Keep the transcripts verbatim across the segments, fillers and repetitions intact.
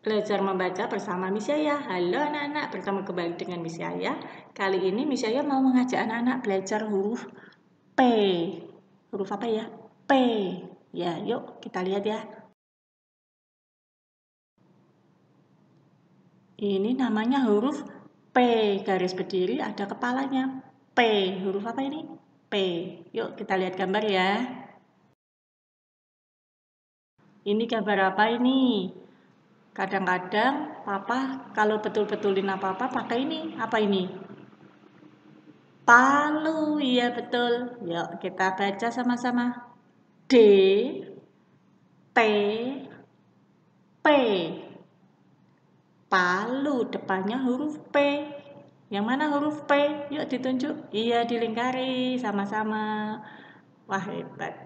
Belajar membaca bersama Miss Yaya. Halo anak-anak, bertemu kembali dengan Miss Yaya. Kali ini Miss Yaya mau mengajak anak-anak belajar huruf P. Huruf apa ya? P. Ya, yuk kita lihat ya. Ini namanya huruf P. Garis berdiri ada kepalanya. P. Huruf apa ini? P. Yuk kita lihat gambar ya. Ini gambar apa ini? Kadang-kadang papa kalau betul-betulin apa-apa pakai ini. Apa ini? Palu, iya betul. Yuk kita baca sama-sama. D, T, P. Palu, depannya huruf P. Yang mana huruf P? Yuk ditunjuk. Iya, dilingkari sama-sama. Wah, hebat.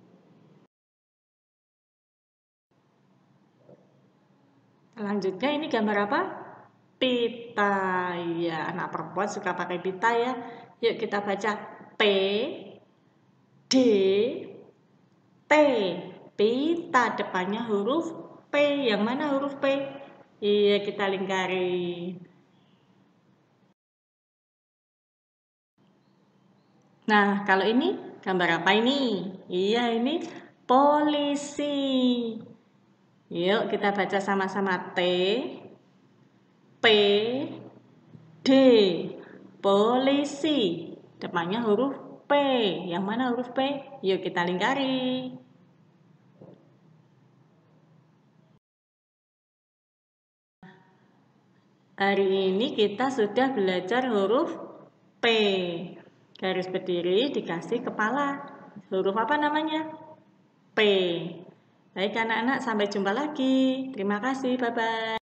Selanjutnya ini gambar apa? Pita. Iya, anak perempuan suka pakai pita ya. Yuk kita baca. P, D, T. Pita, depannya huruf P. Yang mana huruf P? Iya, kita lingkari. Nah, kalau ini gambar apa ini? Iya, ini polisi. Yuk kita baca sama-sama. T, P, D. Polisi. Depannya huruf P. Yang mana huruf P? Yuk kita lingkari. Hari ini kita sudah belajar huruf P. Garis berdiri dikasih kepala. Huruf apa namanya? P. Baik anak-anak, sampai jumpa lagi. Terima kasih, bye-bye.